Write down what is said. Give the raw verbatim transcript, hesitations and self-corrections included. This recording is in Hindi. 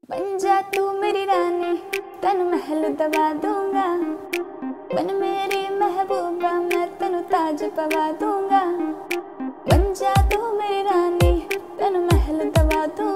बन जा तू मेरी रानी, तन महल दबा दूंगा। बन मेरी महबूबा, मैं तेनू ताज पवा दूंगा। बन जा तू मेरी रानी, तन महल दबा दूंगा।